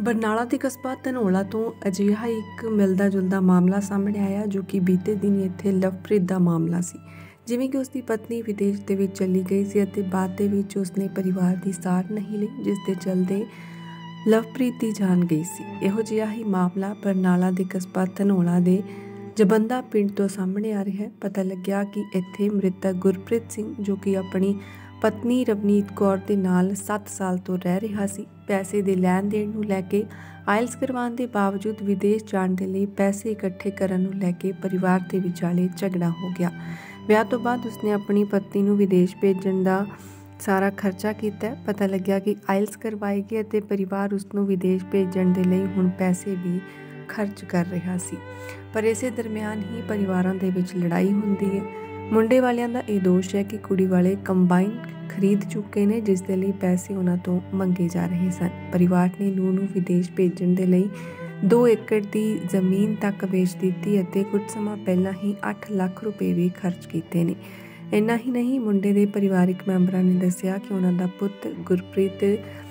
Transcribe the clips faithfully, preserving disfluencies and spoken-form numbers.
ਬਰਨਾਲਾ ਦੇ ਕਸਬਾ ਧਨੌਲਾ ਤੋਂ ਅਜਿਹਾ ਇੱਕ ਮਿਲਦਾ ਜੁਲਦਾ ਮਾਮਲਾ ਸਾਹਮਣੇ ਆਇਆ ਜੋ ਕਿ ਬੀਤੇ ਦਿਨ ਇੱਥੇ ਲਵਪ੍ਰੀਤ ਦਾ ਮਾਮਲਾ ਸੀ। ਜਿਵੇਂ ਕਿ ਉਸਦੀ ਪਤਨੀ ਵਿਦੇਸ਼ ਦੇ ਵਿੱਚ ਚਲੀ ਗਈ ਸੀ ਅਤੇ ਬਾਅਦ ਦੇ ਵਿੱਚ ਉਸਨੇ ਪਰਿਵਾਰ ਦੀ ਸਾਰ ਨਹੀਂ ਲਈ, ਜਿਸ ਦੇ ਚਲਦੇ ਲਵਪ੍ਰੀਤ ਦੀ ਜਾਨ ਗਈ ਸੀ। ਇਹੋ ਜਿਹਾ ਹੀ ਮਾਮਲਾ ਬਰਨਾਲਾ ਦੇ ਕਸਬਾ ਧਨੌਲਾ ਦੇ ਜਬੰਦਾ ਪਿੰਡ ਤੋਂ ਸਾਹਮਣੇ ਆ ਰਿਹਾ ਹੈ। ਪਤਾ ਲੱਗਿਆ ਕਿ ਇੱਥੇ ਮ੍ਰਿਤਕ ਗੁਰਪ੍ਰੀਤ ਸਿੰਘ ਜੋ ਕਿ ਆਪਣੀ ਪਤਨੀ ਰਵਨੀਤ ਕੌਰ ਦੇ ਨਾਲ ਸੱਤ ਸਾਲ ਤੋਂ ਰਹਿ ਰਿਹਾ ਸੀ। ਪੈਸੇ ਦੇ ਲੈਣ ਦੇਣ ਨੂੰ ਲੈ ਕੇ ਆਇਲਸ ਕਰਵਾਉਣ ਦੇ ਬਾਵਜੂਦ ਵਿਦੇਸ਼ ਜਾਣ ਦੇ ਲਈ ਪੈਸੇ ਇਕੱਠੇ ਕਰਨ ਨੂੰ ਲੈ ਕੇ ਪਰਿਵਾਰ ਦੇ ਵਿਚਾਲੇ ਝਗੜਾ ਹੋ ਗਿਆ। ਵਿਆਹ ਤੋਂ ਬਾਅਦ ਉਸਨੇ ਆਪਣੀ ਪਤਨੀ ਨੂੰ ਵਿਦੇਸ਼ ਭੇਜਣ ਦਾ ਸਾਰਾ ਖਰਚਾ ਕੀਤਾ। ਪਤਾ ਲੱਗਿਆ ਕਿ ਆਇਲਸ ਕਰਵਾਏਗੀ ਅਤੇ ਪਰਿਵਾਰ ਉਸ ਨੂੰ ਵਿਦੇਸ਼ ਭੇਜਣ ਦੇ ਲਈ ਹੁਣ ਪੈਸੇ ਵੀ ਖਰਚ ਕਰ ਰਿਹਾ ਸੀ। ਪਰ ਇਸੇ ਦਰਮਿਆਨ ਹੀ ਪਰਿਵਾਰਾਂ ਦੇ ਵਿੱਚ ਲੜਾਈ ਹੁੰਦੀ ਹੈ। ਮੁੰਡੇ ਵਾਲਿਆਂ ਦਾ ਇਹ ਦੋਸ਼ ਹੈ ਕਿ ਕੁੜੀ ਵਾਲੇ ਕੰਬਾਈਨ ਖਰੀਦ ਚੁੱਕੇ ਨੇ, ਜਿਸ ਦੇ ਲਈ ਪੈਸੇ ਉਹਨਾਂ ਤੋਂ ਮੰਗੇ ਜਾ ਰਹੇ ਸਨ। ਪਰਿਵਾਰ ਨੇ ਨੂੰਹ ਨੂੰ ਵਿਦੇਸ਼ ਭੇਜਣ ਦੇ ਲਈ ਦੋ ਏਕੜ ਦੀ ਜ਼ਮੀਨ ਤੱਕ ਵੇਚ ਦਿੱਤੀ ਅਤੇ ਕੁਝ ਸਮਾਂ ਪਹਿਲਾਂ ਹੀ ਅੱਠ ਲੱਖ ਰੁਪਏ ਵੀ ਖਰਚ ਕੀਤੇ ਨੇ। ਇੰਨਾ ਹੀ ਨਹੀਂ, ਮੁੰਡੇ ਦੇ ਪਰਿਵਾਰਕ ਮੈਂਬਰਾਂ ਨੇ ਦੱਸਿਆ ਕਿ ਉਹਨਾਂ ਦਾ ਪੁੱਤ ਗੁਰਪ੍ਰੀਤ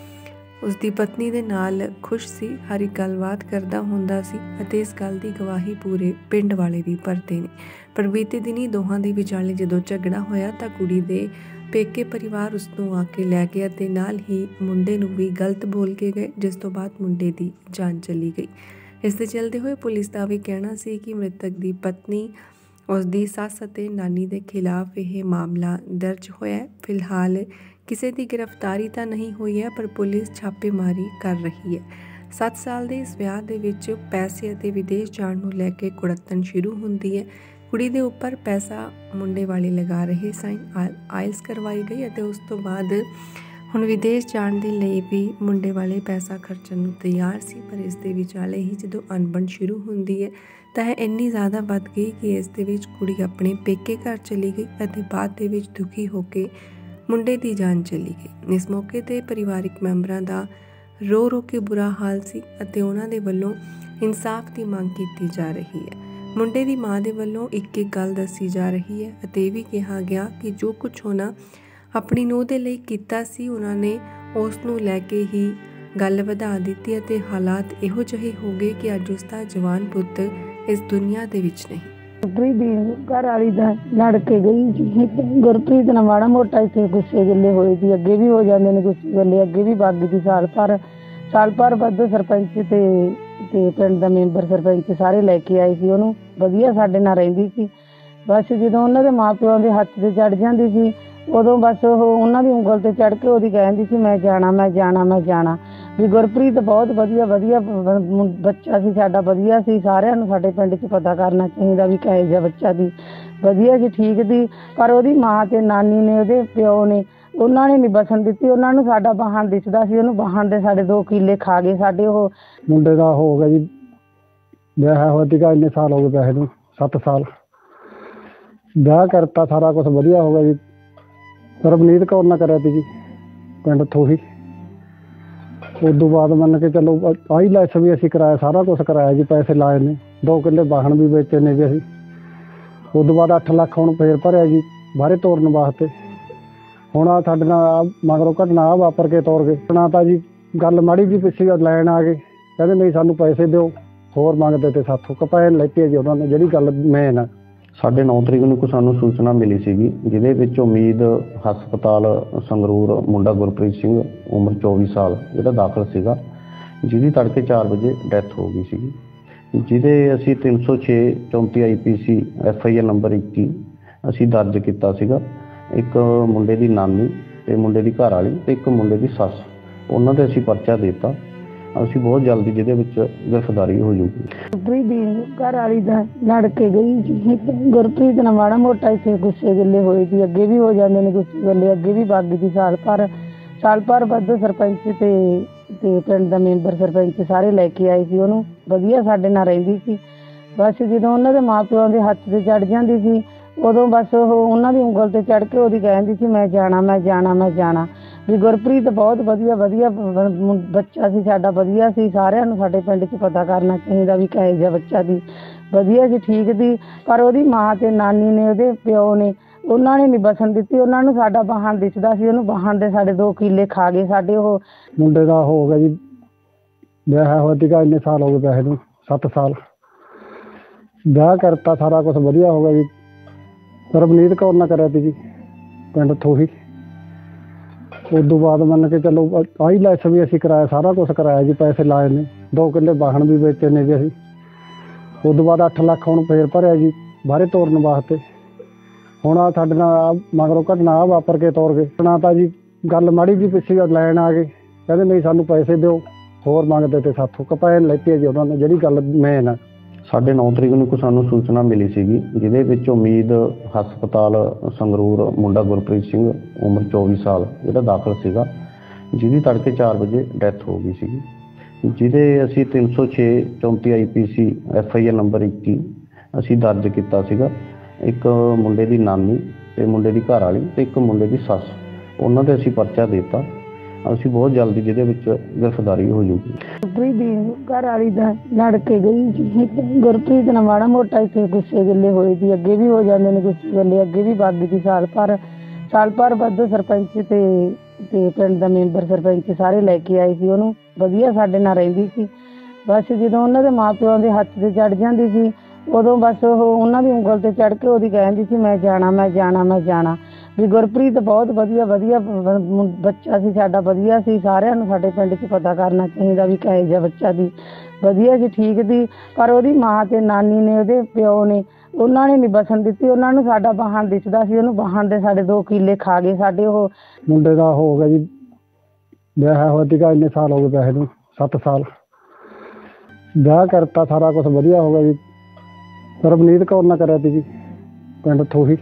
ਉਸਦੀ ਪਤਨੀ ਦੇ ਨਾਲ ਖੁਸ਼ ਸੀ, ਹਰ ਇੱਕ ਗੱਲਬਾਤ ਕਰਦਾ ਹੁੰਦਾ ਸੀ ਅਤੇ ਇਸ ਗੱਲ ਦੀ ਗਵਾਹੀ ਪੂਰੇ ਪਿੰਡ ਵਾਲੇ ਵੀ ਭਰਦੇ ਨੇ। ਪਰ ਬੀਤੇ ਦਿਨੀ ਦੋਹਾਂ ਦੇ ਵਿਚਾਲੇ ਜਦੋਂ ਝਗੜਾ ਹੋਇਆ ਤਾਂ ਕੁੜੀ ਦੇ ਪੇਕੇ ਪਰਿਵਾਰ ਉਸ ਨੂੰ ਆ ਕੇ ਲੈ ਗਿਆ ਅਤੇ ਨਾਲ ਹੀ ਮੁੰਡੇ ਨੂੰ ਵੀ ਗਲਤ ਬੋਲ ਕੇ ਗਏ, ਜਿਸ ਤੋਂ ਬਾਅਦ ਮੁੰਡੇ ਦੀ ਜਾਨ ਚਲੀ ਗਈ। ਇਸ ਦੇ ਚਲਦੇ ਹੋਏ ਪੁਲਿਸ ਦਾ ਵੀ ਕਹਿਣਾ ਸੀ ਕਿ ਮ੍ਰਿਤਕ ਦੀ ਪਤਨੀ, ਉਸ ਦੀ ਸੱਸ ਅਤੇ ਨਾਨੀ ਦੇ ਖਿਲਾਫ ਇਹ ਮਾਮਲਾ ਦਰਜ ਹੋਇਆ ਹੈ। ਫਿਲਹਾਲ ਕਿਸੇ ਦੀ ਗ੍ਰਿਫਤਾਰੀ ਤਾਂ ਨਹੀਂ ਹੋਈ ਹੈ, ਪਰ ਪੁਲਿਸ ਛਾਪੇਮਾਰੀ ਕਰ ਰਹੀ ਹੈ। ਸੱਤ ਸਾਲ ਦੇ ਇਸ ਵਿਆਹ ਦੇ ਵਿੱਚ ਪੈਸੇ ਅਤੇ ਵਿਦੇਸ਼ ਜਾਣ ਨੂੰ ਲੈ ਕੇ ਕੁੜੱਤਣ ਸ਼ੁਰੂ ਹੁੰਦੀ ਹੈ। ਕੁੜੀ ਦੇ ਉੱਪਰ ਪੈਸਾ ਮੁੰਡੇ ਵਾਲੇ ਲਗਾ ਰਹੇ ਸਨ। ਆਇਲਸ ਕਰਵਾਈ ਗਈ ਅਤੇ ਉਸ ਤੋਂ ਬਾਅਦ ਹੁਣ ਵਿਦੇਸ਼ ਜਾਣ ਦੇ ਲਈ ਵੀ ਮੁੰਡੇ ਵਾਲੇ ਪੈਸਾ ਖਰਚਣ ਨੂੰ ਤਿਆਰ ਸੀ। ਪਰ ਇਸ ਦੇ ਵਿਚਾਲੇ ਹੀ ਜਦੋਂ ਅਣਬਣ ਸ਼ੁਰੂ ਹੁੰਦੀ ਹੈ ਤਾਂ ਇਹ ਇੰਨੀ ਜ਼ਿਆਦਾ ਵੱਧ ਗਈ ਕਿ ਇਸ ਦੇ ਵਿੱਚ ਕੁੜੀ ਆਪਣੇ ਪੇਕੇ ਘਰ ਚਲੀ ਗਈ ਅਤੇ ਬਾਅਦ ਦੇ ਵਿੱਚ ਦੁਖੀ ਹੋ ਕੇ ਮੁੰਡੇ ਦੀ ਜਾਨ ਚਲੀ ਗਈ। ਇਸ ਮੌਕੇ 'ਤੇ ਪਰਿਵਾਰਕ ਮੈਂਬਰਾਂ ਦਾ ਰੋ ਰੋ ਕੇ ਬੁਰਾ ਹਾਲ ਸੀ ਅਤੇ ਉਹਨਾਂ ਦੇ ਵੱਲੋਂ ਇਨਸਾਫ ਦੀ ਮੰਗ ਕੀਤੀ ਜਾ ਰਹੀ ਹੈ। ਮੁੰਡੇ ਦੀ ਮਾਂ ਦੇ ਵੱਲੋਂ ਇੱਕ ਇੱਕ ਗੱਲ ਦੱਸੀ ਜਾ ਰਹੀ ਹੈ ਅਤੇ ਇਹ ਵੀ ਕਿਹਾ ਗਿਆ ਕਿ ਜੋ ਕੁਝ ਉਹਨਾਂ ਆਪਣੀ ਨੂੰਹ ਦੇ ਲਈ ਕੀਤਾ ਸੀ, ਉਹਨਾਂ ਨੇ ਉਸ ਨੂੰ ਲੈ ਕੇ ਹੀ ਗੱਲ ਵਧਾ ਦਿੱਤੀ ਅਤੇ ਹਾਲਾਤ ਇਹੋ ਜਿਹੇ ਹੋ ਗਏ ਕਿ ਅੱਜ ਉਸ ਦਾ ਜਵਾਨ ਪੁੱਤ ਇਸ ਦੁਨੀਆ ਦੇ ਵਿੱਚ ਨਹੀਂ। ਗੁਰਪ੍ਰੀਤ ਦੀ ਘਰ ਵਾਲੀ ਦਾ ਲੜ ਕੇ ਗਈ। ਗੁਰਪ੍ਰੀਤ ਨਾਲ ਮਾੜਾ ਮੋਟਾ ਇੱਥੇ ਗੁੱਸੇ ਗਿੱਲੇ ਹੋਏ ਸੀ, ਅੱਗੇ ਵੀ ਹੋ ਜਾਂਦੇ ਨੇ ਗੁੱਸੇ ਗਿੱਲੇ, ਅੱਗੇ ਵੀ ਬਾਗੀ ਦੀ ਸਾਲ ਭਰ ਸਾਲ ਭਰ ਬਾਅਦ ਸਰਪੰਚ ਤੇ ਤੇ ਪਿੰਡ ਦਾ ਮੈਂਬਰ ਸਰਪੰਚ ਸਾਰੇ ਲੈ ਕੇ ਆਏ ਸੀ ਉਹਨੂੰ। ਵਧੀਆ ਸਾਡੇ ਨਾਲ ਰਹਿੰਦੀ ਸੀ। ਬਸ ਜਦੋਂ ਉਹਨਾਂ ਦੇ ਮਾਂ ਪਿਓ ਦੇ ਹੱਥ ਤੇ ਚੜ ਜਾਂਦੀ ਸੀ, ਉਦੋਂ ਬਸ ਉਹ ਉਹਨਾਂ ਦੀ ਉਂਗਲ ਤੇ ਚੜ ਕੇ ਉਹਦੀ ਕਹਿੰਦੀ ਸੀ ਮੈਂ ਜਾਣਾ ਮੈਂ ਜਾਣਾ ਮੈਂ ਜਾਣਾ ਵੀ ਗੁਰਪ੍ਰੀਤ ਬਹੁਤ ਵਧੀਆ ਵਧੀਆ ਬੱਚਾ ਸੀ ਸਾਡਾ, ਵਧੀਆ ਸੀ। ਸਾਰਿਆਂ ਨੂੰ ਸਾਡੇ ਪਿੰਡ 'ਚ ਪਤਾ ਕਰਨਾ ਚਾਹੀਦਾ ਵੀ ਕਿਹੋ ਜਿਹਾ ਬੱਚਾ ਸੀ, ਵਧੀਆ ਸੀ, ਠੀਕ ਸੀ। ਪਰ ਉਹਦੀ ਮਾਂ ਤੇ ਨਾਨੀ ਨੇ, ਉਹਦੇ ਪਿਓ ਨੇ, ਉਹਨਾਂ ਨੇ ਨਹੀਂ ਬਸਣ ਦਿੱਤੀ। ਉਹਨਾਂ ਨੂੰ ਸਾਡਾ ਵਾਹਣ ਦਿਸਦਾ ਸੀ, ਉਹਨੂੰ ਵਾਹਣ ਦੇ ਸਾਡੇ ਦੋ ਕਿੱਲੇ ਖਾ ਗਏ ਸਾਡੇ। ਉਹ ਮੁੰਡੇ ਦਾ ਹੋ ਗਿਆ ਜੀ ਵਿਆਹ ਹੋਇਆ ਸੀਗਾ, ਇੰਨੇ ਸਾਲ ਹੋ ਗਏ ਪੈਸੇ ਨੂੰ, ਸੱਤ ਸਾਲ ਵਿਆਹ ਕਰਤਾ, ਸਾਰਾ ਕੁਛ ਵਧੀਆ ਹੋ ਗਿਆ ਜੀ। ਰਵਨੀਤ ਕੌਰ ਨਾਲ ਕਰਿਆ ਸੀ ਜੀ ਪਿੰਡ ਥੋਹੀ। ਉਸ ਤੋਂ ਬਾਅਦ ਮੰਨ ਕੇ ਚਲੋ ਆਈਲੈਸ ਵੀ ਅਸੀਂ ਕਰਾਇਆ, ਸਾਰਾ ਕੁਛ ਕਰਾਇਆ ਜੀ, ਪੈਸੇ ਲਾਏ ਨੇ, ਦੋ ਕਿੱਲੇ ਵਾਹਣ ਵੀ ਵੇਚੇ ਨੇ ਜੀ ਅਸੀਂ। ਉਸ ਤੋਂ ਬਾਅਦ ਅੱਠ ਲੱਖ ਹੁਣ ਫੇਰ ਭਰਿਆ ਜੀ ਬਾਹਰੇ ਤੋਰਨ ਵਾਸਤੇ। ਹੁਣ ਆ ਸਾਡੇ ਨਾਲ ਮਗਰੋਂ ਘਟਨਾ ਆ ਵਾਪਰ ਕੇ ਤੋਰ ਗਏ। ਨਾ ਤਾਂ ਜੀ ਗੱਲ ਮਾੜੀ ਜੀ ਪਿੱਛੇ ਲੈਣ ਆ ਗਏ, ਕਹਿੰਦੇ ਨਹੀਂ ਸਾਨੂੰ ਪੈਸੇ ਦਿਓ, ਹੋਰ ਮੰਗਦੇ ਤੇ ਸਾਥੋਂ ਕਪੈਨ ਲੈਤੀ ਜੀ ਉਹਨਾਂ ਨੇ। ਜਿਹੜੀ ਗੱਲ ਮੇਨ ਆ, ਸਾਢੇ ਨੌ ਤਰੀਕ ਨੂੰ ਸਾਨੂੰ ਸੂਚਨਾ ਮਿਲੀ ਸੀਗੀ, ਜਿਹਦੇ ਵਿੱਚ ਉਮੀਦ ਹਸਪਤਾਲ ਸੰਗਰੂਰ ਮੁੰਡਾ ਗੁਰਪ੍ਰੀਤ ਸਿੰਘ ਉਮਰ ਚੌਵੀ ਸਾਲ ਜਿਹੜਾ ਦਾਖਲ ਸੀਗਾ, ਜਿਹਦੀ ਤੜਕੇ ਚਾਰ ਵਜੇ ਡੈਥ ਹੋ ਗਈ ਸੀਗੀ। ਜਿਹਦੇ ਅਸੀਂ ਤਿੰਨ ਸੌ ਛੇ ਚੌਂਤੀ I P C F I R number ਇੱਕੀ ਅਸੀਂ ਦਰਜ ਕੀਤਾ ਸੀਗਾ। ਇੱਕ ਮੁੰਡੇ ਦੀ ਨਾਨੀ ਤੇ ਮੁੰਡੇ ਦੀ ਘਰ ਵਾਲੀ ਤੇ ਇੱਕ ਮੁੰਡੇ ਦੀ ਸੱਸ, ਉਹਨਾਂ ਦੇ ਅਸੀਂ ਪਰਚਾ ਦੇ ਦਿੱਤਾ। ਅਸੀਂ ਬਹੁਤ ਜਲਦੀ ਜਿਹਦੇ ਵਿੱਚ ਗ੍ਰਿਫਤਾਰੀ ਹੋ ਜਾਊਗੀ। ਗੁਰਪ੍ਰੀਤ ਦੀ ਘਰ ਵਾਲੀ ਦਾ ਲੜ ਕੇ ਗਈ। ਗੁਰਪ੍ਰੀਤ ਨਾਲ ਮਾੜਾ ਮੋਟਾ ਇੱਥੇ ਗੁੱਸੇ ਗਿੱਲੇ ਹੋਏ ਸੀ, ਅੱਗੇ ਵੀ ਹੋ ਜਾਂਦੇ ਨੇ ਗੁੱਸੇ ਗਿੱਲੇ, ਅੱਗੇ ਵੀ ਬਾਗੀ ਦੀ ਸਾਲ ਭਰ ਸਾਲ ਭਰ ਬਾਅਦ ਸਰਪੰਚ ਤੇ ਤੇ ਪਿੰਡ ਦਾ ਮੈਂਬਰ ਸਰਪੰਚ ਸਾਰੇ ਲੈ ਕੇ ਆਏ ਸੀ ਉਹਨੂੰ। ਵਧੀਆ ਸਾਡੇ ਨਾਲ ਰਹਿੰਦੀ ਸੀ। ਬਸ ਜਦੋਂ ਉਹਨਾਂ ਦੇ ਮਾਂ ਪਿਓ ਦੇ ਹੱਥ ਤੇ ਚੜ ਜਾਂਦੀ ਸੀ, ਉਦੋਂ ਬਸ ਉਹ ਉਹਨਾਂ ਦੀ ਉਂਗਲ ਤੇ ਚੜ ਕੇ ਉਹਦੀ ਕਹਿੰਦੀ ਸੀ ਮੈਂ ਜਾਣਾ ਮੈਂ ਜਾਣਾ ਮੈਂ ਜਾਣਾ ਵੀ ਗੁਰਪ੍ਰੀਤ ਬਹੁਤ ਵਧੀਆ ਵਧੀਆ ਬੱਚਾ ਸੀ ਸਾਡਾ, ਵਧੀਆ ਸੀ। ਸਾਰਿਆਂ ਨੂੰ ਸਾਡੇ ਪਿੰਡ 'ਚ ਪਤਾ ਕਰਨਾ ਚਾਹੀਦਾ ਵੀ ਕਿਹੋ ਜਿਹਾ ਬੱਚਾ ਸੀ, ਵਧੀਆ ਸੀ, ਠੀਕ ਸੀ। ਪਰ ਉਹਦੀ ਮਾਂ ਤੇ ਨਾਨੀ ਨੇ, ਉਹਦੇ ਪਿਓ ਨੇ, ਉਹਨਾਂ ਨੇ ਨਹੀਂ ਬਸਣ ਦਿੱਤੀ। ਉਹਨਾਂ ਨੂੰ ਸਾਡਾ ਵਾਹਣ ਦਿਸਦਾ ਸੀ, ਉਹਨੂੰ ਵਾਹਣ ਦੇ ਸਾਡੇ ਦੋ ਕਿੱਲੇ ਖਾ ਗਏ ਸਾਡੇ। ਉਹ ਮੁੰਡੇ ਦਾ ਹੋ ਗਿਆ ਜੀ ਵਿਆਹ ਹੋਇਆ ਸੀਗਾ ਇੰਨੇ ਸਾਲ ਹੋ ਗਏ ਵਿਆਹ ਨੂੰ ਸੱਤ ਸਾਲ ਵਿਆਹ ਕਰਤਾ ਸਾਰਾ ਕੁਝ ਵਧੀਆ ਹੋ ਗਿਆ ਜੀ। ਰਵਨੀਤ ਕੌਰ ਨਾਲ ਕਰਿਆ ਸੀ ਜੀ ਪਿੰਡ ਥੋਹੀ। ਉਸ ਤੋਂ ਬਾਅਦ ਮੰਨ ਕੇ ਚੱਲੋ ਆਈ ਲੈਸ ਵੀ ਅਸੀਂ ਕਰਾਇਆ, ਸਾਰਾ ਕੁਝ ਕਰਾਇਆ ਜੀ, ਪੈਸੇ ਲਾਏ ਨੇ, ਦੋ ਕਿੱਲੇ ਵਾਹਣ ਵੀ ਵੇਚੇ ਨੇ ਜੀ ਅਸੀਂ। ਉਸ ਤੋਂ ਬਾਅਦ ਅੱਠ ਲੱਖ ਹੁਣ ਫੇਰ ਭਰਿਆ ਜੀ ਬਾਹਰੇ ਤੋਰਨ ਵਾਸਤੇ। ਹੁਣ ਆ ਸਾਡੇ ਨਾਲ ਆਹ ਮਗਰੋਂ ਘਟਨਾ ਆ ਵਾਪਰ ਕੇ ਤੋਰ ਗਏ ਨਾ ਤਾਂ ਜੀ ਗੱਲ ਮਾੜੀ ਜੀ ਪਿੱਛੇ ਲੈਣ ਆ ਗਏ, ਕਹਿੰਦੇ ਨਹੀਂ ਸਾਨੂੰ ਪੈਸੇ ਦਿਓ, ਹੋਰ ਮੰਗਦੇ ਤੇ ਸਾਥੋਂ ਕਪੈਨ ਲੈਤੀ ਜੀ ਉਹਨਾਂ ਨੇ, ਜਿਹੜੀ ਗੱਲ ਮੇਨ ਆ। ਸਾਡੇ ਨੌ ਤਰੀਕ ਨੂੰ ਕੋ ਸਾਨੂੰ ਸੂਚਨਾ ਮਿਲੀ ਸੀਗੀ, ਜਿਹਦੇ ਵਿੱਚ ਉਮੀਦ ਹਸਪਤਾਲ ਸੰਗਰੂਰ ਮੁੰਡਾ ਗੁਰਪ੍ਰੀਤ ਸਿੰਘ ਉਮਰ ਚੌਵੀ ਸਾਲ ਜਿਹੜਾ ਦਾਖਲ ਸੀਗਾ, ਜਿਹਦੀ ਤੜਕੇ ਚਾਰ ਵਜੇ ਡੈਥ ਹੋ ਗਈ ਸੀਗੀ। ਜਿਹਦੇ ਅਸੀਂ ਤਿੰਨ ਸੌ ਛੇ ਚੌਂਤੀ I P C F I R number ਇੱਕੀ ਅਸੀਂ ਦਰਜ ਕੀਤਾ ਸੀਗਾ। ਇੱਕ ਮੁੰਡੇ ਦੀ ਨਾਨੀ ਤੇ ਮੁੰਡੇ ਦੀ ਘਰ ਵਾਲੀ ਤੇ ਇੱਕ ਮੁੰਡੇ ਦੀ ਸੱਸ, ਉਹਨਾਂ ਦੇ ਅਸੀਂ ਪਰਚਾ ਦੇ ਦਿੱਤਾ। ਅਸੀਂ ਬਹੁਤ ਜਲਦੀ ਜਿਹਦੇ ਵਿੱਚ ਗ੍ਰਿਫਤਾਰੀ ਹੋ ਜੂਗੀ। ਗੁਰਪ੍ਰੀਤ ਦੀ ਘਰ ਵਾਲੀ ਦਾ ਲੜ ਕੇ ਗਈ ਜੀ। ਗੁਰਪ੍ਰੀਤ ਨਾਲ ਮਾੜਾ ਮੋਟਾ ਇੱਥੇ ਗੁੱਸੇ ਗਿੱਲੇ ਹੋਏ ਸੀ, ਅੱਗੇ ਵੀ ਹੋ ਜਾਂਦੇ ਨੇ ਗੁੱਸੇ ਗਿੱਲੇ, ਅੱਗੇ ਵੀ ਵਗ ਗਈ ਸਾਲ ਭਰ ਸਾਲ ਭਰ ਬਾਅਦ ਸਰਪੰਚ ਤੇ ਤੇ ਪਿੰਡ ਦਾ ਮੈਂਬਰ ਸਰਪੰਚ ਸਾਰੇ ਲੈ ਕੇ ਆਏ ਸੀ ਉਹਨੂੰ, ਵਧੀਆ ਸਾਡੇ ਨਾਲ ਰਹਿੰਦੀ ਸੀ। ਬਸ ਜਦੋਂ ਉਹਨਾਂ ਦੇ ਮਾਂ ਪਿਓ ਦੇ ਹੱਥ ਤੇ ਚੜ ਜਾਂਦੀ ਸੀ ਉਦੋਂ ਬਸ ਉਹ ਉਹਨਾਂ ਦੀ ਉਂਗਲ ਤੇ ਚੜ ਕੇ ਉਹਦੀ ਕਹਿੰਦੀ ਸੀ ਮੈਂ ਜਾਣਾ ਮੈਂ ਜਾਣਾ ਮੈਂ ਜਾਣਾ। ਵੀ ਗੁਰਪ੍ਰੀਤ ਬਹੁਤ ਵਧੀਆ ਵਧੀਆ ਬੱਚਾ ਸੀ ਸਾਡਾ, ਵਧੀਆ ਸੀ। ਸਾਰਿਆਂ ਨੂੰ ਸਾਡੇ ਪਿੰਡ 'ਚ ਪਤਾ ਕਰਨਾ ਚਾਹੀਦਾ ਵੀ ਕਿਹੋ ਜਿਹਾ ਬੱਚਾ ਸੀ, ਵਧੀਆ ਸੀ, ਠੀਕ ਸੀ। ਪਰ ਉਹਦੀ ਮਾਂ ਤੇ ਨਾਨੀ ਨੇ, ਉਹਦੇ ਪਿਓ ਨੇ, ਉਹਨਾਂ ਨੇ ਨਹੀਂ ਬਸਣ ਦਿੱਤੀ। ਉਹਨਾਂ ਨੂੰ ਸਾਡਾ ਵਾਹਣ ਦਿਸਦਾ ਸੀ, ਉਹਨੂੰ ਵਾਹਣ ਦੇ ਸਾਡੇ ਦੋ ਕਿੱਲੇ ਖਾ ਗਏ ਸਾਡੇ। ਉਹ ਮੁੰਡੇ ਦਾ ਹੋ ਗਿਆ ਜੀ ਵਿਆਹ ਹੋਇਆ ਸੀਗਾ ਇੰਨੇ ਸਾਲ ਹੋ ਗਏ ਵਿਆਹ ਨੂੰ ਸੱਤ ਸਾਲ ਵਿਆਹ ਕਰਤਾ ਸਾਰਾ ਕੁਝ ਵਧੀਆ ਹੋ ਗਿਆ ਜੀ। ਰਵਨੀਤ ਕੌਰ ਨਾਲ ਕਰਿਆ ਸੀ ਜੀ ਪਿੰਡ ਥੋਹੀ।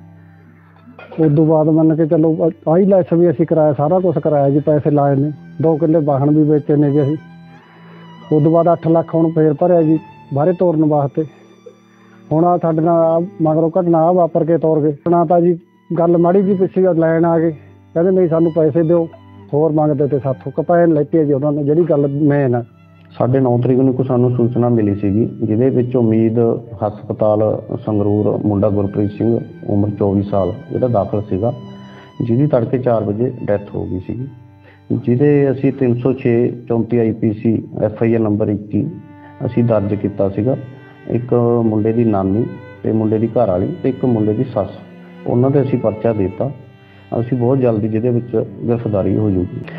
ਉਸ ਤੋਂ ਬਾਅਦ ਮੰਨ ਕੇ ਚੱਲੋ ਆਈ ਲੈਸ ਵੀ ਅਸੀਂ ਕਰਾਇਆ, ਸਾਰਾ ਕੁਝ ਕਰਾਇਆ ਜੀ, ਪੈਸੇ ਲਾਏ ਨੇ, ਦੋ ਕਿੱਲੇ ਵਾਹਣ ਵੀ ਵੇਚੇ ਨੇ ਜੀ ਅਸੀਂ। ਉਸ ਤੋਂ ਬਾਅਦ ਅੱਠ ਲੱਖ ਹੁਣ ਫੇਰ ਭਰਿਆ ਜੀ ਬਾਹਰੇ ਤੋਰਨ ਵਾਸਤੇ। ਹੁਣ ਆ ਸਾਡੇ ਨਾਲ ਆਹ ਮਗਰੋਂ ਘਟਨਾ ਆ ਵਾਪਰ ਕੇ ਤੋਰ ਗਏ ਨਾ ਤਾਂ ਜੀ ਗੱਲ ਮਾੜੀ ਜੀ ਪਿੱਛੇ ਲੈਣ ਆ ਗਏ, ਕਹਿੰਦੇ ਨਹੀਂ ਸਾਨੂੰ ਪੈਸੇ ਦਿਓ, ਹੋਰ ਮੰਗਦੇ ਤੇ ਸਾਥੋਂ ਕਪੈਨ ਲੈਤੀ ਜੀ ਉਹਨਾਂ ਨੇ, ਜਿਹੜੀ ਗੱਲ ਮੇਨ ਆ। ਸਾਡੇ ਨੌ ਤਰੀਕ ਨੂੰ ਕੋ ਸਾਨੂੰ ਸੂਚਨਾ ਮਿਲੀ ਸੀਗੀ, ਜਿਹਦੇ ਵਿੱਚ ਉਮੀਦ ਹਸਪਤਾਲ ਸੰਗਰੂਰ ਮੁੰਡਾ ਗੁਰਪ੍ਰੀਤ ਸਿੰਘ ਉਮਰ ਚੌਵੀ ਸਾਲ ਜਿਹੜਾ ਦਾਖਲ ਸੀਗਾ, ਜਿਹਦੀ ਤੜਕੇ ਚਾਰ ਵਜੇ ਡੈਥ ਹੋ ਗਈ ਸੀਗੀ। ਜਿਹਦੇ ਅਸੀਂ ਤਿੰਨ ਸੌ ਛੇ ਚੌਂਤੀ I P C F I R number ਇੱਕੀ ਅਸੀਂ ਦਰਜ ਕੀਤਾ ਸੀਗਾ। ਇੱਕ ਮੁੰਡੇ ਦੀ ਨਾਨੀ ਤੇ ਮੁੰਡੇ ਦੀ ਘਰ ਵਾਲੀ ਤੇ ਇੱਕ ਮੁੰਡੇ ਦੀ ਸੱਸ, ਉਹਨਾਂ ਦੇ ਅਸੀਂ ਪਰਚਾ ਦੇ ਦਿੱਤਾ। ਅਸੀਂ ਬਹੁਤ ਜਲਦੀ ਜਿਹਦੇ ਵਿੱਚ ਗ੍ਰਿਫਤਾਰੀ ਹੋ ਜੂਗੀ।